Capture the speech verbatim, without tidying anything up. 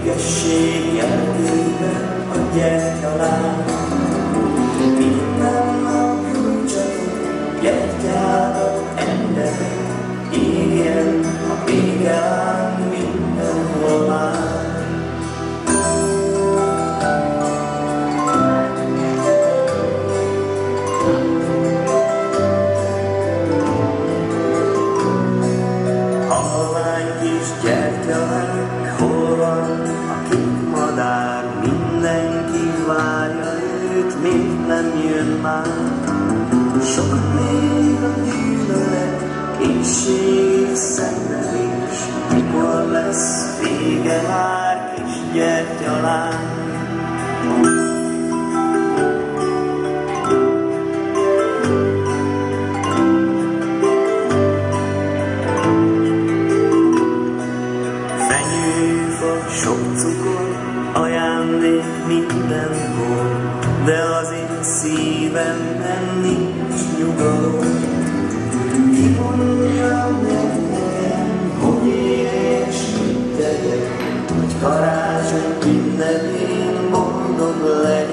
Égesség jelkében a gyertyalán. Minden nap kulcsatok, gyertyádat emberek, égjen a végán mindenhol már. Gyertyalánk, hol van a kék madár? Mindenki várja őt, miért nem jön már? Sok még a gyűlölet, készség és szenvedés, mikor lesz vége már, kis gyertyalánk? Sok cukor, ajándék mindenhol, de az én szívemben nincs nyugalom. Ki mondja meg nekem, hogy élj és mit tegyek, hogy karácsony ünnepén boldog legyek.